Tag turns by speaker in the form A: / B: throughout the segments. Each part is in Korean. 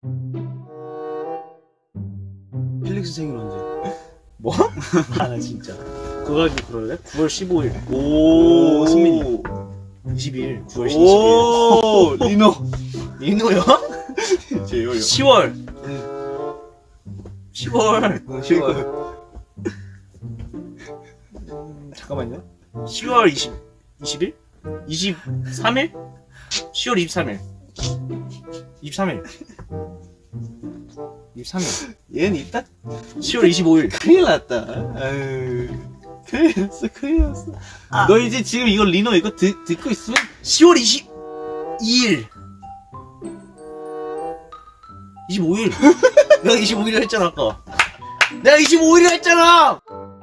A: 필릭스 생일 언제?
B: 뭐?
A: 아, 나 진짜. 그거 가지고 그럴래? 9월 15일.
B: 오,
A: 승민이. 20일. 9월 20일.
B: 오, 리노.
A: 리노요?
B: 제요요.
A: 10월. 10월.
B: 10월. 잠깐만요.
A: 10월 20일? 23일? 10월 23일. 23일. 23일.
B: 얘는 이따
A: 10월 25일.
B: 큰일 났다. 아유, 큰일 났어, 큰일 났어. 너 이제 지금 이거 리노 이거 듣고 있으면
A: 10월 22일. 25일. 내가 25일 했잖아, 아까. 내가 25일 했잖아!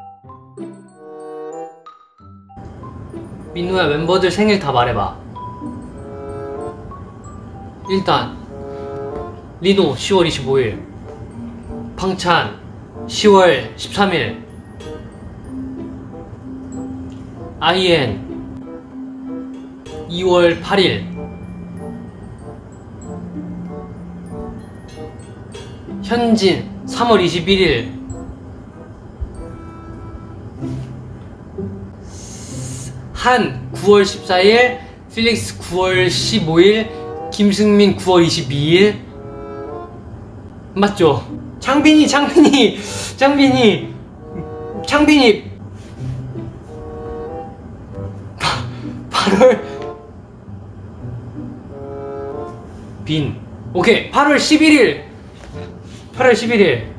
C: 민우야, 멤버들 생일 다 말해봐. 일단 리노 10월 25일, 방찬 10월 13일, 아이엔 2월 8일, 현진 3월 21일, 한 9월 14일, 필릭스 9월 15일, 김승민 9월 22일. 맞죠? 창빈이 8월 빈. 오케이. 8월 11일